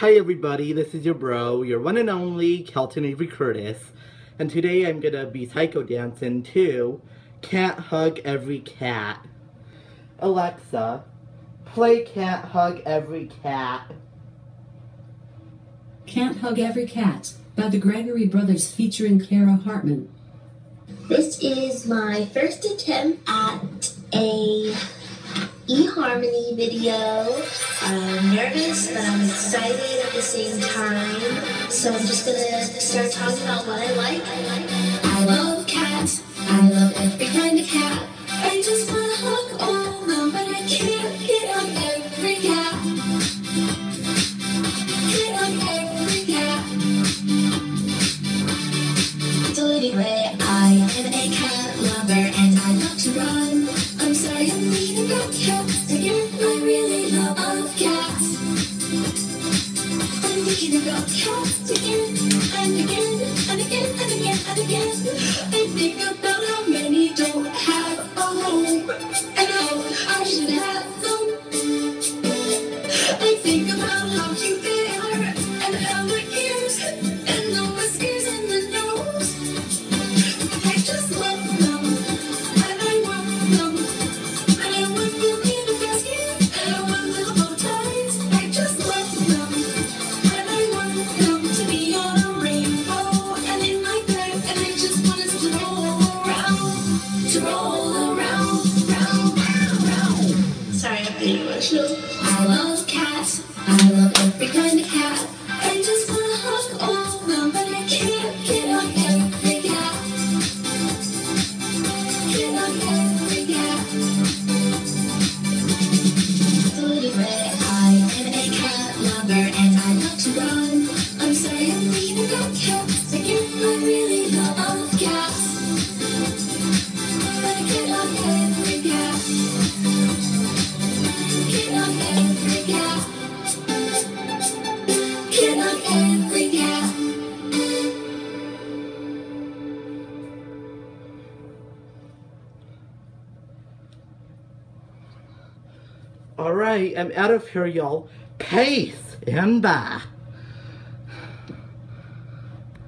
Hi everybody, this is your bro, your one and only Kelton Avery Curtis, and today I'm gonna be psycho dancing to Can't Hug Every Cat. Alexa, play Can't Hug Every Cat. Can't Hug Every Cat by the Gregory Brothers featuring Clara Hartman. This is my first attempt at a eHarmony video. I'm nervous, but I'm excited at the same time. So I'm just gonna start talking about what I like. I love cats. I love every kind of cat. I just wanna hug all of them, but I can't hit on every cat. Hit on every cat. So anyway, I am a cat lover and I love to run. I'm sorry, I'm leaving about cats again. I really love cats. I'm thinking about cats again and again and again and again and again. I think about how many don't have a home and how I should have them. I think about how cute they are and how the ears and the whiskers and the nose. I just love them and I want them. And I want them in the basket and I want little bow ties. I just love them and I want them to be on a rainbow and in my bed and I just want us to roll around, round, round. Sorry, I'm getting emotional. I love cats. I love every kind of cat. I just wanna hug all of them, but I can't get on every cat. Get on every cat. So anyway, I am a cat lover and I love to run. I'm sorry, I'm leaving about cats again. I really love cats. But I get on every cat. Get on every cat. Get on every cat. Alright, I'm out of here, y'all. Peace and bye.